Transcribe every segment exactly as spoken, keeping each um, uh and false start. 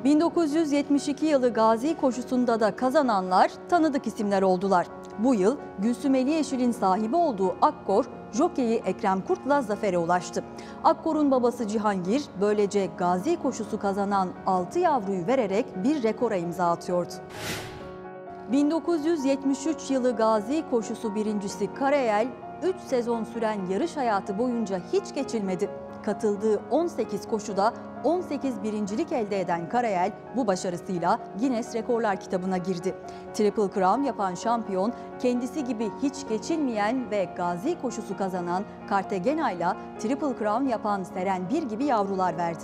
bin dokuz yüz yetmiş iki yılı Gazi koşusunda da kazananlar tanıdık isimler oldular. Bu yıl Gülsüm Eliyeşil'in sahibi olduğu Akkor, jokeyi Ekrem Kurt'la zafere ulaştı. Akkor'un babası Cihangir böylece Gazi koşusu kazanan altı yavruyu vererek bir rekora imza atıyordu. bin dokuz yüz yetmiş üç yılı Gazi koşusu birincisi Karayel, üç sezon süren yarış hayatı boyunca hiç geçilmedi. Katıldığı on sekiz koşuda on sekiz birincilik elde eden Karayel bu başarısıyla Guinness Rekorlar kitabına girdi. Triple Crown yapan şampiyon kendisi gibi hiç geçilmeyen ve Gazi koşusu kazanan Cartagena'yla Triple Crown yapan Seren bir gibi yavrular verdi.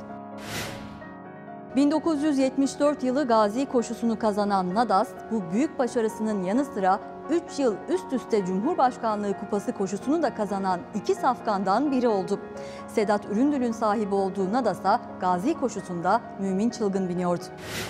bin dokuz yüz yetmiş dört yılı Gazi koşusunu kazanan Nadas bu büyük başarısının yanı sıra üç yıl üst üste Cumhurbaşkanlığı Kupası koşusunu da kazanan iki safkandan biri oldu. Sedat Üründül'ün sahibi olduğu Nadas'a Gazi koşusunda Mümin Çılgın biniyordu.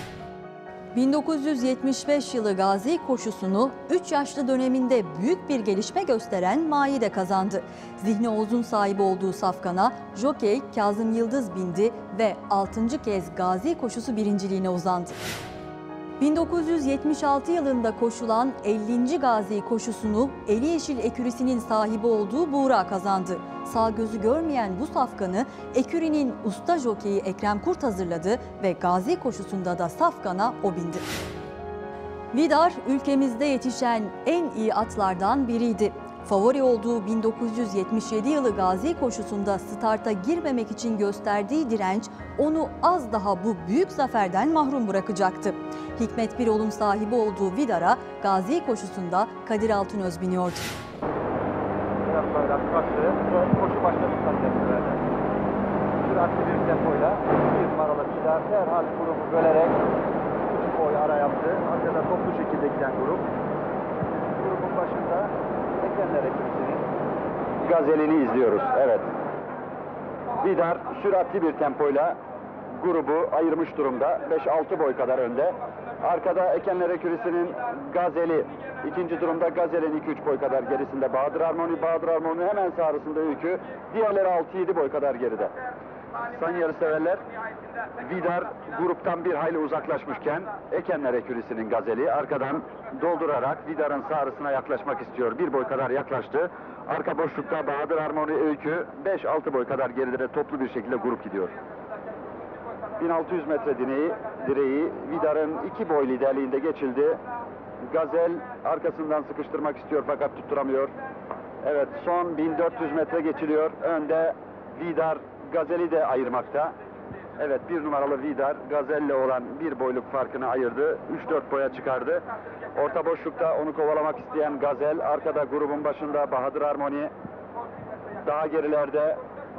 bin dokuz yüz yetmiş beş yılı Gazi koşusunu üç yaşlı döneminde büyük bir gelişme gösteren Maide kazandı. Zihni Oğuz'un sahibi olduğu safkana jokey Kazım Yıldız bindi ve altıncı kez Gazi koşusu birinciliğine uzandı. bin dokuz yüz yetmiş altı yılında koşulan ellinci Gazi koşusunu Eliyeşil ekürisinin sahibi olduğu Buğra kazandı. Sağ gözü görmeyen bu safkanı ekürinin usta jokeyi Ekrem Kurt hazırladı ve Gazi koşusunda da safkana o bindi. Vidar ülkemizde yetişen en iyi atlardan biriydi. Favori olduğu bin dokuz yüz yetmiş yedi yılı Gazi koşusunda starta girmemek için gösterdiği direnç onu az daha bu büyük zaferden mahrum bırakacaktı. Hikmet Birol'un sahibi olduğu Vidar'a Gazi koşusunda Kadir Altınöz biniyordu. Biraz sonra kalktı ve koşu başladı sanırım. Süratli bir tempoyla bir numaralı Vidar derhal grubu bölerek küçük boy ara yaptı. Arkada toplu şekilde giden grup. Grubun başında Ekenler ekibinin gazelini izliyoruz. Evet. Vidar süratli bir tempoyla grubu ayırmış durumda. beş altı boy kadar önde. Arkada Ekenler ekürisinin Gazeli. İkinci durumda Gazel'in iki üç boy kadar gerisinde Bahadır Armoni. Bahadır Armoni hemen sağrısında Öykü. Diğerleri altı yedi boy kadar geride. Sayın yarışseverler, Vidar gruptan bir hayli uzaklaşmışken Ekenler ekürisinin Gazeli arkadan doldurarak Vidar'ın sağrısına yaklaşmak istiyor. Bir boy kadar yaklaştı. Arka boşlukta Bahadır Armoni, Öykü beş altı boy kadar geride de toplu bir şekilde grup gidiyor. bin altı yüz metre direği, direği Vidar'ın iki boy liderliğinde geçildi. Gazel arkasından sıkıştırmak istiyor fakat tutturamıyor. Evet, son bin dört yüz metre geçiliyor. Önde Vidar Gazel'i de ayırmakta. Evet, bir numaralı Vidar Gazel'le olan bir boyluk farkını ayırdı. üç dört boya çıkardı. Orta boşlukta onu kovalamak isteyen Gazel. Arkada grubun başında Bahadır Armoni. Daha gerilerde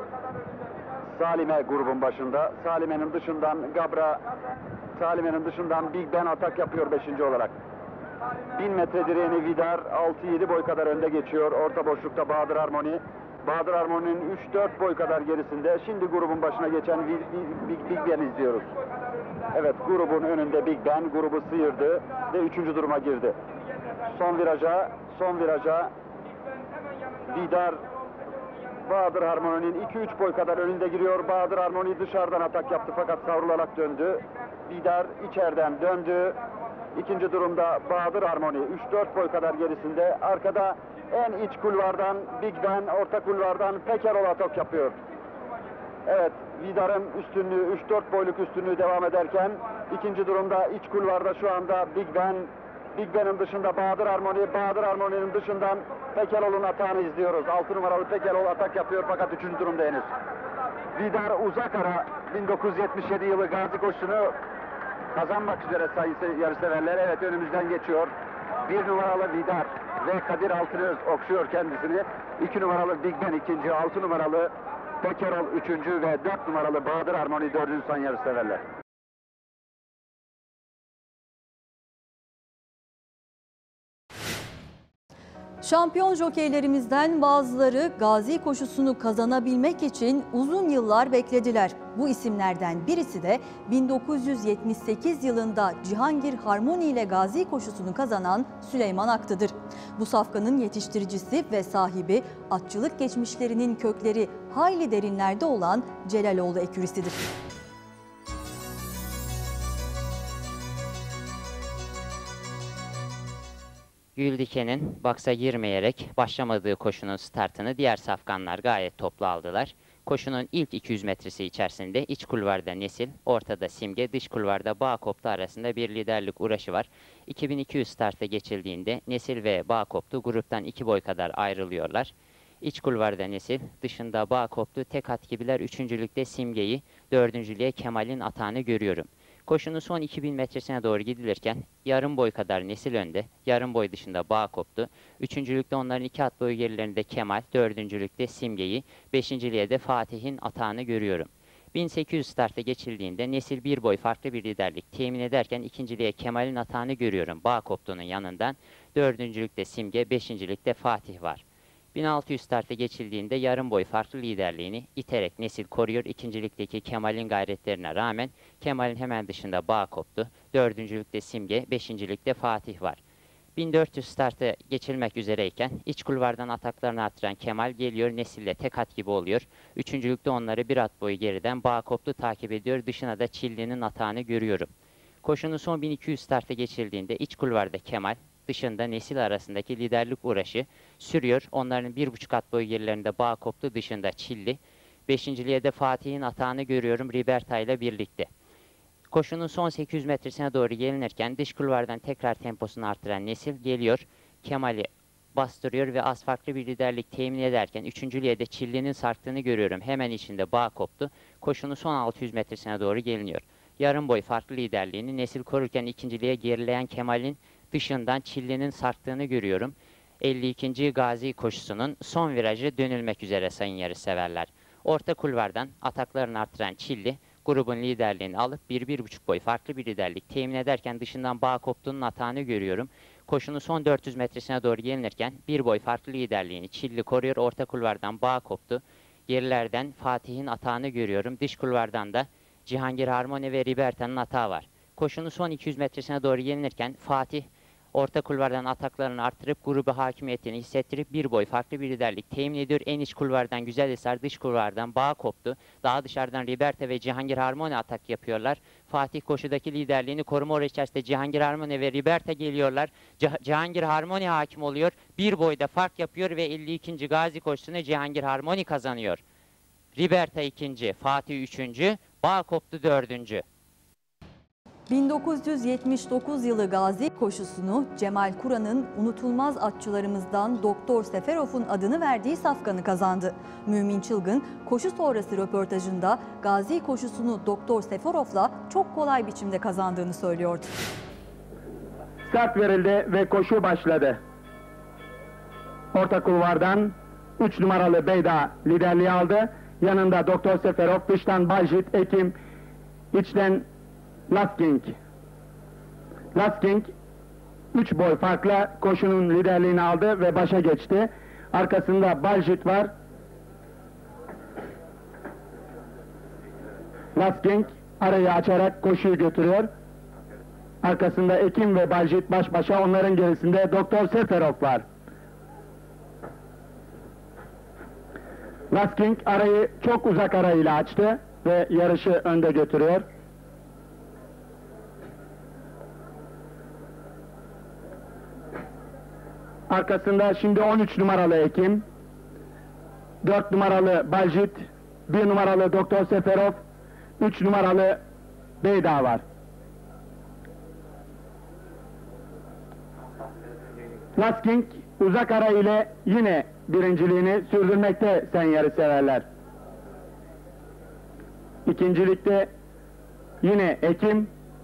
Salime grubun başında. Salime'nin dışından Gabra, Salime'nin dışından Big Ben atak yapıyor beşinci olarak. bin metre direğini Vidar altı yedi boy kadar önde geçiyor. Orta boşlukta Bahadır Armoni. Bahadır Armoni'nin üç dört boy kadar gerisinde. Şimdi grubun başına geçen Big, Big, Big Ben izliyoruz. Evet, grubun önünde Big Ben grubu sıyırdı ve üçüncü duruma girdi. Son viraja, son viraja Vidar Bahadır Armoni'nin iki üç boy kadar önünde giriyor. Bahadır Armoni dışarıdan atak yaptı fakat savrularak döndü. Vidar içeriden döndü. İkinci durumda Bahadır Armoni üç dört boy kadar gerisinde. Arkada en iç kulvardan Big Ben, orta kulvardan Pekerol atak yapıyor. Evet, Vidar'ın üstünlüğü üç dört boyluk üstünlüğü devam ederken ikinci durumda iç kulvarda şu anda Big Ben, Big Ben'in dışında Bahadır Armoni, Bahadır Armoni'nin dışından Pekerol'un atağını izliyoruz. altı numaralı Pekerol atak yapıyor fakat üçüncü durumda henüz. Vidar uzak ara bin dokuz yüz yetmiş yedi yılı Gazi koşusunu kazanmak üzere sayın yarışseverler. Evet, önümüzden geçiyor. Bir numaralı Vidar ve Kadir Altınöz okşuyor kendisini. iki numaralı Big Ben ikinci, altı numaralı Pekerol üçüncü ve dört numaralı Bahadır Armoni dördüncü sayın yarışseverler. Şampiyon jokeylerimizden bazıları Gazi koşusunu kazanabilmek için uzun yıllar beklediler. Bu isimlerden birisi de bin dokuz yüz yetmiş sekiz yılında Cihangir Harmoni ile Gazi koşusunu kazanan Süleyman Aktı'dır. Bu safkanın yetiştiricisi ve sahibi atçılık geçmişlerinin kökleri hayli derinlerde olan Celaloğlu ekürisidir. Güldike'nin baksa girmeyerek başlamadığı koşunun startını diğer safkanlar gayet toplu aldılar. Koşunun ilk iki yüz metresi içerisinde iç kulvarda Nesil, ortada Simge, dış kulvarda Bağkoptu arasında bir liderlik uğraşı var. iki bin iki yüz starta geçildiğinde Nesil ve Bağkoptu gruptan iki boy kadar ayrılıyorlar. İç kulvarda Nesil, dışında Bağkoptu, tek at gibiler üçüncülükte Simge'yi, dördüncülüğe Kemal'in atağını görüyorum. Koşunun son iki bin metresine doğru gidilirken yarım boy kadar Nesil önde, yarım boy dışında Bağkoptu. Üçüncülükte onların iki at boyu gerilerinde Kemal, dördüncülükte Simge'yi, beşinciliğe de Fatih'in atağını görüyorum. bin sekiz yüz starta geçildiğinde Nesil bir boy farklı bir liderlik temin ederken ikinciliğe Kemal'in atağını görüyorum Bağkoptu'nun yanından. Dördüncülükte Simge, beşincilikte Fatih var. bin altı yüz starta geçildiğinde yarım boy farklı liderliğini iterek Nesil koruyor. İkincilikteki Kemal'in gayretlerine rağmen Kemal'in hemen dışında Bağkoptu. Dördüncülükte Simge, beşincilikte Fatih var. bin dört yüz starta geçilmek üzereyken iç kulvardan ataklarını artıran Kemal geliyor. Nesil'le tek at gibi oluyor. Üçüncülükte onları bir at boyu geriden Bağkoptu takip ediyor. Dışına da Çilli'nin atağını görüyorum. Koşunun son bin iki yüz starta geçildiğinde iç kulvarda Kemal, dışında Nesil arasındaki liderlik uğraşı sürüyor. Onların bir buçuk at boyu gerilerinde Bağkoptu, dışında Çilli. Beşinciliğe de Fatih'in atağını görüyorum Riberta ile birlikte. Koşunun son sekiz yüz metresine doğru gelinirken dış kulvardan tekrar temposunu artıran Nesil geliyor. Kemal'i bastırıyor ve az farklı bir liderlik temin ederken üçüncülüğe de Çilli'nin sarktığını görüyorum. Hemen içinde Bağkoptu. Koşunun son altı yüz metresine doğru geliniyor. Yarım boy farklı liderliğini Nesil korurken ikinciliğe gerileyen Kemal'in dışından Çilli'nin sarktığını görüyorum. elli ikinci Gazi koşusunun son virajı dönülmek üzere sayın yarışseverler. Orta kulvardan ataklarını artıran Çilli, grubun liderliğini alıp bir bir buçuk boy farklı bir liderlik temin ederken dışından Bağkoptu'nun atağını görüyorum. Koşunun son dört yüz metresine doğru gelinirken bir boy farklı liderliğini Çilli koruyor. Orta kulvardan Bağkoptu, gerilerden Fatih'in atağını görüyorum. Dış kulvardan da Cihangir Harmoni ve Riberta'nın atağı var. Koşunun son iki yüz metresine doğru gelinirken Fatih orta kulvardan ataklarını arttırıp grubu hakimiyetini hissettirip bir boy farklı bir liderlik temin ediyor. En iç kulvardan Güzelhisar, dış kulvardan Bağkoptu. Daha dışarıdan Riberta ve Cihangir Harmoni atak yapıyorlar. Fatih koşudaki liderliğini koruma orası içerisinde Cihangir Harmoni ve Riberta geliyorlar. Cih Cihangir Harmoni hakim oluyor. Bir boyda fark yapıyor ve elli ikinci Gazi koşusunu Cihangir Harmoni kazanıyor. Riberta ikinci, Fatih üçüncü, Bağkoptu dördüncü. bin dokuz yüz yetmiş dokuz yılı Gazi koşusunu Cemal Kur'an'ın unutulmaz atçılarımızdan Doktor Seferov'un adını verdiği safkanı kazandı. Mümin Çılgın koşu sonrası röportajında Gazi koşusunu Doktor Seferov'la çok kolay biçimde kazandığını söylüyordu. Start verildi ve koşu başladı. Orta kulvardan üç numaralı Beyda liderliği aldı. Yanında Doktor Seferov, dıştan Bajit, Ekim, içten Lasking. Lasking üç boy farkla koşunun liderliğini aldı ve başa geçti. Arkasında Bajit var. Lasking arayı açarak koşuyu götürüyor. Arkasında Ekim ve Bajit baş başa, onların gerisinde Doktor Seferov var. Lasking arayı çok uzak arayla açtı ve yarışı önde götürüyor. Arkasında şimdi on üç numaralı Ekim, dört numaralı Bajit, bir numaralı Doktor Seferov, üç numaralı Beyda var. Lasking uzak ara ile yine birinciliğini sürdürmekte sayın yarışseverler. İkincilikte yine Ekim,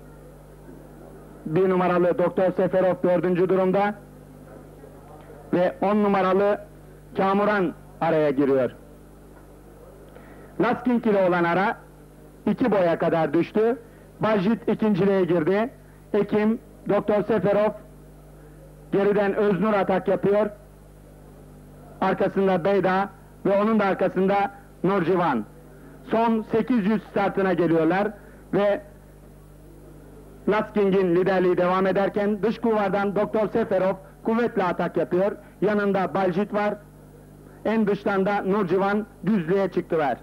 bir numaralı Doktor Seferov dördüncü durumda ve on numaralı Kamuran araya giriyor. Lasking ile olan ara iki boya kadar düştü. Bajit ikinciliğe girdi. Ekim, Doktor Seferov geriden Öznur atak yapıyor. Arkasında Beyda ve onun da arkasında Nurcivan. Son sekiz yüz startına geliyorlar ve Lasking'in liderliği devam ederken dış kulvardan Doktor Seferov kuvvetle atak yapıyor. Yanında Bajit var. En dıştan da Nurcivan düzlüğe çıktılar.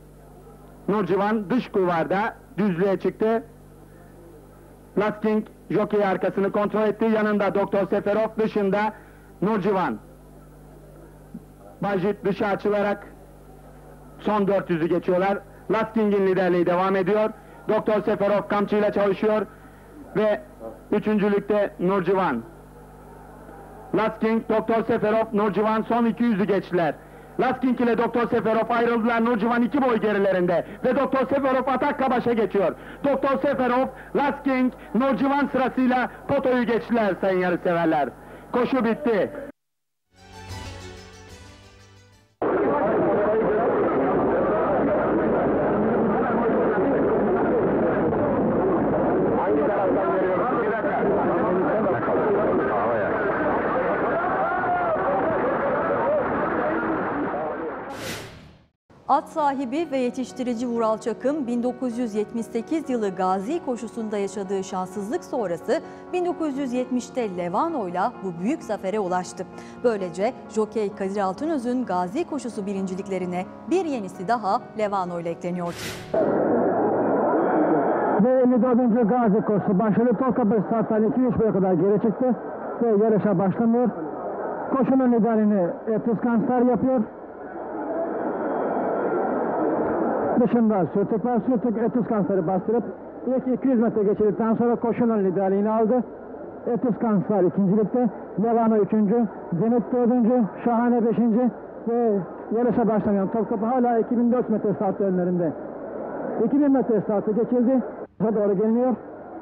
Nurcivan dış kulvarda düzlüğe çıktı. Lasking Jockey arkasını kontrol etti. Yanında Doktor Seferov, dışında Nurcivan. Bajit dışa açılarak son dört yüzü geçiyorlar. Lasking'in liderliği devam ediyor. Doktor Seferov kamçıyla çalışıyor ve üçüncülükte Nurcivan. Lasking, Doktor Seferov, Nurcivan son iki yüzü geçtiler. Lasking ile Doktor Seferov ayrıldılar. Nurcivan iki boy gerilerinde ve Doktor Seferov atakla başa geçiyor. Doktor Seferov, Lasking, Nurcivan sırasıyla potoyu geçtiler sayın yarışseverler. Koşu bitti. Hangi taraftan veriyoruz? Bir dakika. At sahibi ve yetiştirici Vural Çakım, bin dokuz yüz yetmiş sekiz yılı Gazi koşusunda yaşadığı şanssızlık sonrası bin dokuz yüz yetmişte Levano'yla bu büyük zafere ulaştı. Böylece jokey Kadir Altınöz'ün Gazi koşusu birinciliklerine bir yenisi daha Levano ile ekleniyor. Ve elli dördüncü Gazi koşusu başladı. Topkapı starttan iki üç boya kadar geri çıktı ve yarışa başlamıyor. Koşunun liderini Etuskanslar yapıyor. Dışında Sürtük var. Sürtük Etuskansları bastırıp ilk iki yüz metre geçirdikten sonra koşunun liderliğini aldı. Etuskanslar ikincilikte, Levano üçüncü, Zenit dördüncü, Şahane beşinci ve yarışa başlamayan Topkapı hala iki bin dört metre startı önlerinde. iki bin metre startı geçildi. Doğru geliniyor.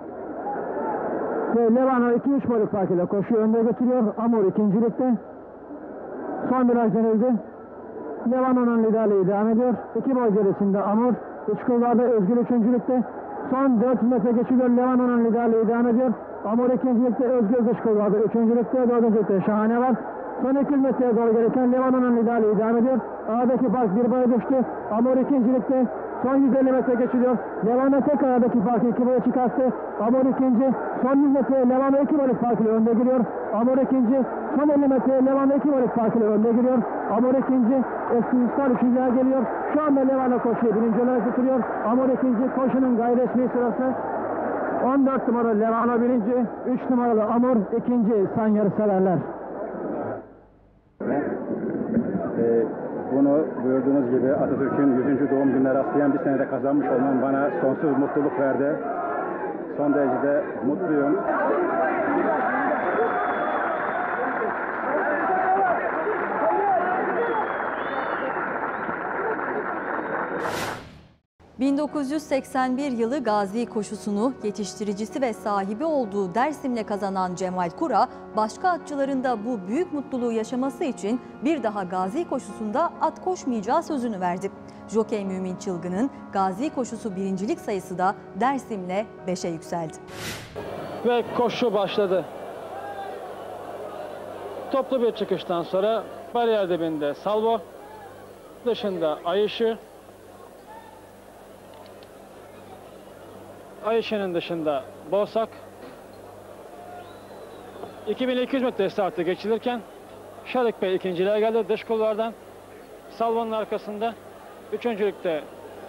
Ve Levano iki üç boyluk fark ile koşuyu önde getiriyor. Amur ikincilikte. Son viraj denildi. Levano'nun liderliği devam ediyor. İki boy gerisinde Amur. İç kulvarda Özgür üçüncülükte. Son dört metre geçiliyor. Levano'nun liderliği devam ediyor. Amur ikincilikte, Özgür dış kulvarda üçüncülükte, dördüncülükte Şahane var. Son iki yüz metreye doğru gelirken Levano'nun liderliği devam ediyor. Aradaki fark bir boya düştü. Amur ikincilikte. Son yüz elli metre geçiliyor. Levano tek aradaki farkı iki boya çıkarttı. Amur ikinci. Son yüz metreye Levano iki boyluk farkıyla önde giriyor. Amur ikinci. Son elli metreye Levano iki boyluk farkıyla önde giriyor. Amur ikinci. Eskinistar üçüncüye geliyor. Şu anda Levano koşuyor. Birinci olarak tutuyor. Amur ikinci. Koşunun gayri resmi sırası. on dört numaralı Levano birinci. üç numaralı Amur ikinci. San yarışseverler. Ee, bunu buyurduğunuz gibi Atatürk'ün yüzüncü doğum gününe rastlayan bir senede kazanmış olmam bana sonsuz mutluluk verdi. Son derecede mutluyum. bin dokuz yüz seksen bir yılı Gazi koşusunu yetiştiricisi ve sahibi olduğu Dersim'le kazanan Cemal Kura, başka atçıların da bu büyük mutluluğu yaşaması için bir daha Gazi koşusunda at koşmayacağı sözünü verdi. Jokey Mümin Çılgın'ın Gazi koşusu birincilik sayısı da Dersim'le beşe yükseldi. Ve koşu başladı. Toplu bir çıkıştan sonra bariyer dibinde Salvo, dışında Ayışı, Ayşe'nin dışında Bosak. iki bin iki yüz metre startı geçilirken Şarık Bey ikinciliğe geldi dış kulvardan. Salvo'nun arkasında üçüncülükte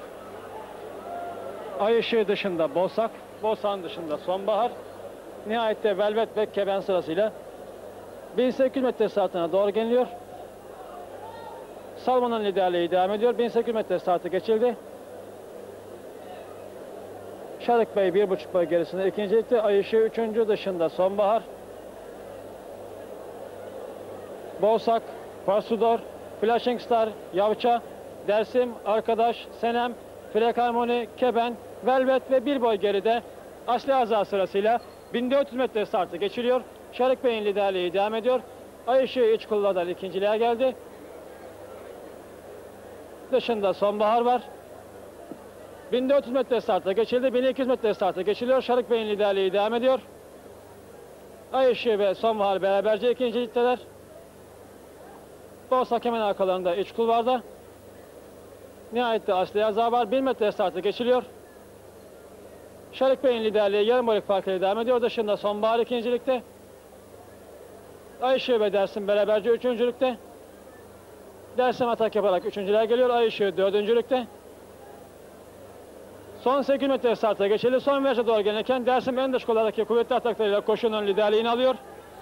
Ayşe dışında Bosak, Bosak'ın dışında Sonbahar. Nihayette Velvet ve Keben sırasıyla bin sekiz yüz metre startına doğru geliniyor. Salvo'nun liderliği devam ediyor. bin sekiz yüz metre startı geçildi. Şarık Bey bir buçuk boy gerisinde ikincilikte, Ayşe üçüncü dışında Sonbahar, Bosak, Farsudor, Flashing Star, Yavça, Dersim, Arkadaş, Senem, Frek Harmoni, Keben, Velvet ve bir boy geride Asli Aza sırasıyla bin dört yüz metre startı geçiliyor. Şarık Bey'in liderliği devam ediyor. Ayşe iç kulvardan ikinciliğe geldi. Dışında Sonbahar var. bin dört yüz metre starta geçildi. bin iki yüz metre starta geçiliyor. Şarık Bey'in liderliği devam ediyor. Ayşe ve Sonbahar beraberce ikincilikteler. Bosak hemen arkalarında iç kulvarda. Nihayette Asli Aza var. bin metre starta geçiliyor. Şarık Bey'in liderliği yarım boyluk farkıyla devam ediyor. Dışında Sonbahar ikincilikte. Ayşe ve Dersim beraberce üçüncülükte. Dersim atak yaparak üçüncülüğe geliyor. Ayşe dördüncülükte. Son sekiz metre starta geçildi. Son viraja doğru gelirken Dersim en dış kollardaki kuvvetli ataklarıyla koşunun liderliğini alıyor.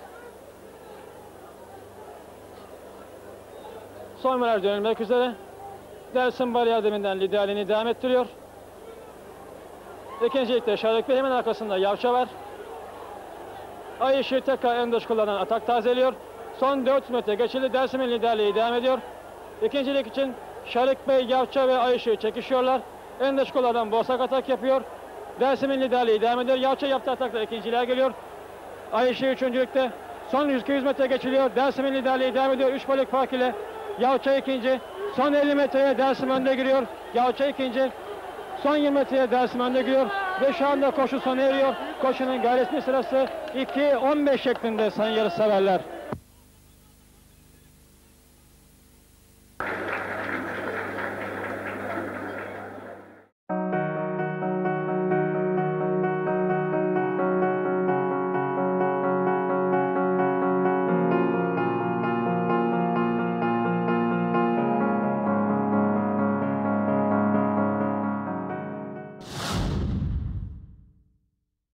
Son viraj dönülmek üzere. Dersim bariyer deminden liderliğini devam ettiriyor. İkincilikte Şarık Bey, hemen arkasında Yavça var. Ay Işığı tekrar en dış kollardan atak tazeliyor. Son dört yüz metre geçildi. Dersim'in liderliği devam ediyor. İkincilik için Şarık Bey, Yavça ve Ay Işığı çekişiyorlar. En dış kollardan Boğsak atak yapıyor. Dersim'in liderliği devam ediyor. Yavça yaptığı atakla ikinciliğe geliyor. Ay Işığı üçüncülükte. Son yüz iki yüz metre geçiliyor. Dersim'in liderliği devam ediyor. üç boyluk fark ile Yavça ikinci. Son elli metreye Dersim önde giriyor. Yavça ikinci. Son yirmi metreye Dersim önde giriyor. Ve şu anda koşu sona eriyor. Koşunun gayretli sırası iki on beş şeklinde sayın yarışseverler.